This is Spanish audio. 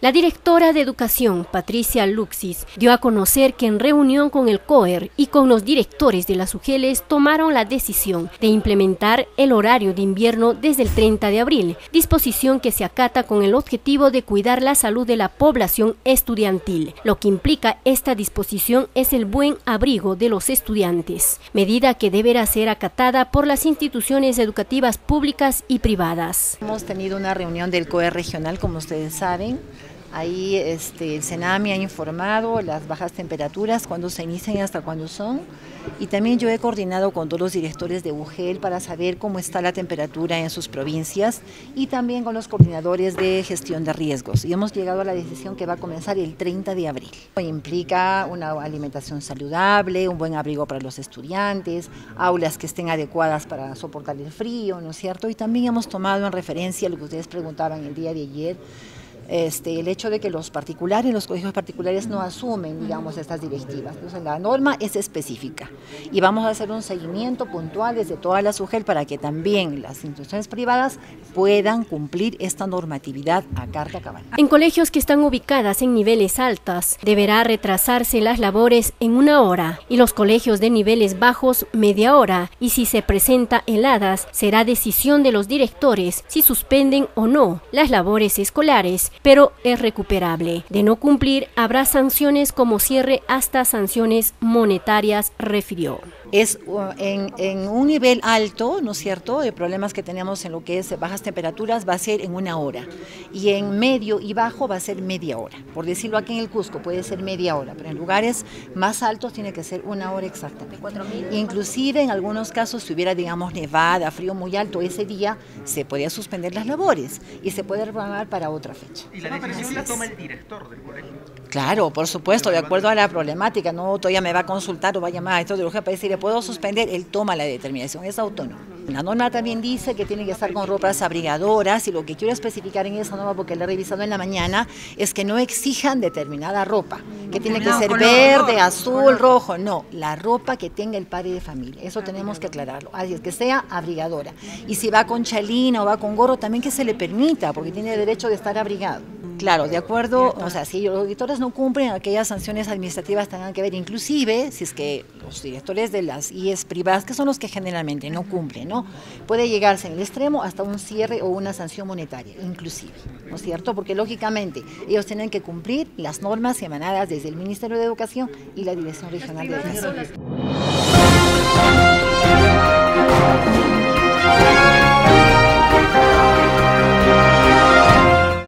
La directora de Educación, Patricia Luxis, dio a conocer que en reunión con el COER y con los directores de las UGELes tomaron la decisión de implementar el horario de invierno desde el 30 de abril, disposición que se acata con el objetivo de cuidar la salud de la población estudiantil. Lo que implica esta disposición es el buen abrigo de los estudiantes, medida que deberá ser acatada por las instituciones educativas públicas y privadas. Hemos tenido una reunión del COER regional, como ustedes saben. Ahí el SENAMI ha informado las bajas temperaturas, cuándo se inician y hasta cuándo son. Y también yo he coordinado con todos los directores de UGEL para saber cómo está la temperatura en sus provincias y también con los coordinadores de gestión de riesgos. Y hemos llegado a la decisión que va a comenzar el 30 de abril. Implica una alimentación saludable, un buen abrigo para los estudiantes, aulas que estén adecuadas para soportar el frío, ¿no es cierto? Y también hemos tomado en referencia lo que ustedes preguntaban el día de ayer, el hecho de que los colegios particulares no asumen, digamos, estas directivas. Entonces, la norma es específica y vamos a hacer un seguimiento puntual desde todas las UGEL para que también las instituciones privadas puedan cumplir esta normatividad a carta cabal. En colegios que están ubicadas en niveles altos, deberá retrasarse las labores en 1 hora y los colegios de niveles bajos media hora, y si se presenta heladas, será decisión de los directores si suspenden o no las labores escolares, pero es recuperable. De no cumplir, habrá sanciones como cierre hasta sanciones monetarias, refirió. Es en un nivel alto, ¿no es cierto?, de problemas que tenemos en lo que es bajas temperaturas va a ser en 1 hora, y en medio y bajo va a ser media hora. Por decirlo, aquí en el Cusco puede ser media hora, pero en lugares más altos tiene que ser 1 hora exactamente. Inclusive en algunos casos, si hubiera, digamos, nevada, frío muy alto ese día, se podía suspender las labores y se puede reprogramar para otra fecha. ¿Y la decisión la toma el director del colegio? Claro, por supuesto, de acuerdo a la problemática. No todavía me va a consultar o va a llamar a esto de urgencia para decirle, ¿puedo suspender? Él toma la determinación, es autónomo. La norma también dice que tiene que estar con ropas abrigadoras, y lo que quiero especificar en esa norma, porque la he revisado en la mañana, es que no exijan determinada ropa, que tiene que ser verde, azul, rojo. No, la ropa que tenga el padre de familia, eso tenemos que aclararlo. Así es, que sea abrigadora. Y si va con chalina o va con gorro, también que se le permita, porque tiene derecho de estar abrigado. Claro, de acuerdo, o sea, si los directores no cumplen, aquellas sanciones administrativas tengan que ver, inclusive si es que los directores de las IES privadas, que son los que generalmente no cumplen, ¿no?, puede llegarse en el extremo hasta un cierre o una sanción monetaria, inclusive, ¿no es cierto? Porque lógicamente ellos tienen que cumplir las normas emanadas desde el Ministerio de Educación y la Dirección Regional de Educación.